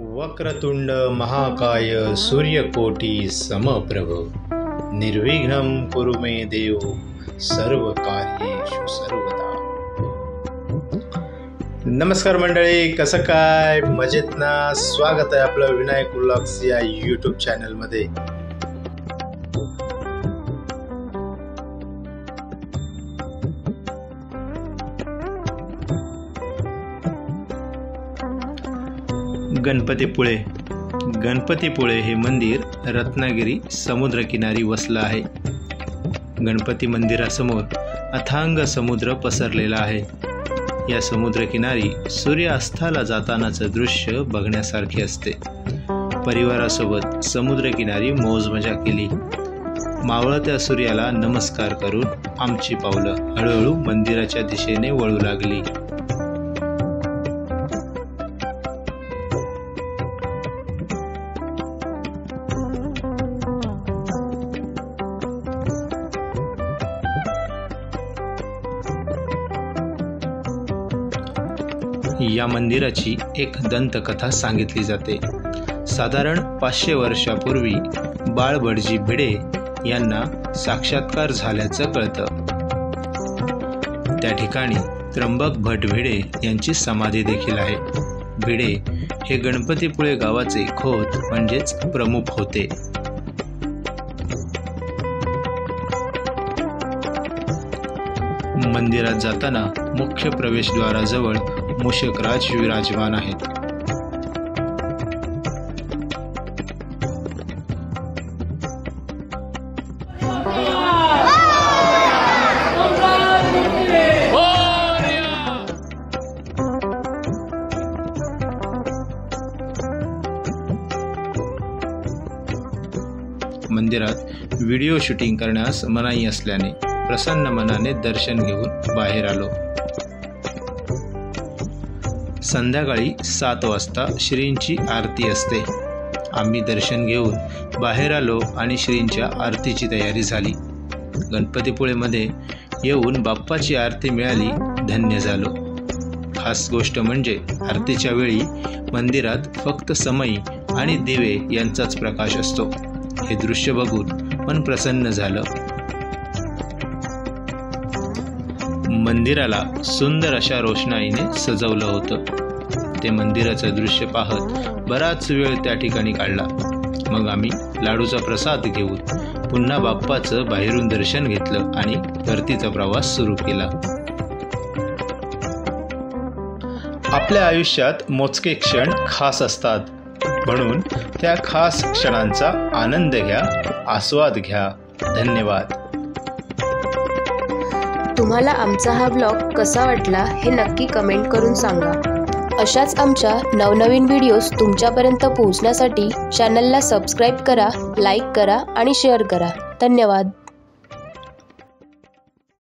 वक्रतुंड महाकाय सूर्यकोटी समप्रभ निर्विघ्नं कुरु मे देव सर्वकार्येषु सर्वदा। नमस्कार मंडळी, कसं काय, मजेत ना? स्वागत आहे आपलं विनायक व्लॉग्स या यूट्यूब चॅनल मध्ये। गणपतीपुळे हे मंदिर रत्नागिरी समुद्रकिनारी वसलं आहे। गणपती मंदिरासमोर अथांग समुद्र पसरलेला आहे। या समुद्रकिनारी सूर्यास्ताला जातानाचं दृश्य बघण्यासारखे असते। परिवारासोबत समुद्रकिनारी मौज मजा केली। मावळत्या सूर्याला नमस्कार करून आमची पावलं हळूहळू मंदिराच्या दिशेने वळू लागली। या मंदिराची एक दंतकथा सांगितली जाते। साधारण 500 वर्षापूर्वी बाळबडजी भिडे यांना साक्षात्कार झाल्याचं कळतं। त्या ठिकाणी त्र्यंबक भट भिडे यांची समाधी देखील आहे। भिडे हे गणपतीपुळे गावाचे खोत म्हणजेच प्रमुख होते। मंदिरात जाताना मुख्य प्रवेशद्वाराजवळ मूषकराज विराजमान आहेत। मंदिरात व्हिडिओ शूटिंग करण्यास मनाई असल्याने प्रसन्न मनाने दर्शन घेऊन बाहेर आलो। संध्याकाळी 7 वाजता श्रींची आरती असते। आम्ही दर्शन घेऊन बाहेर आलो आणि श्रींच्या आरतीची तयारी झाली। गणपतीपुळेमध्ये येऊन बाप्पाची आरती मिळाली, धन्य झालो। खास गोष्ट म्हणजे आरतीच्या वेळी मंदिरात फक्त समई आणि दिवे यांचाच प्रकाश असतो। हे दृश्य बघून मन प्रसन्न झालं। मंदिराला सुंदर अशा रोषणाईने सजवलं होतं। ते मंदिराचं दृश्य पाहत बराच वेळ त्या ठिकाणी काढला। मग आम्ही लाडूचा प्रसाद घेऊन पुन्हा बाप्पाचं बाहेरून दर्शन घेतलं आणि परतीचा प्रवास सुरू केला। आपल्या आयुष्यात मोजके क्षण खास असतात, म्हणून त्या खास क्षणांचा आनंद घ्या, आस्वाद घ्या। धन्यवाद। तुम्हाला आमचा हा ब्लॉग कसा वाटला हे नक्की कमेंट करून सांगा। अशाच आमच्या नवनवीन व्हिडिओज तुमच्यापर्यंत पोहोचण्यासाठी चॅनलला सबस्क्राईब करा, लाईक करा आणि शेअर करा। धन्यवाद।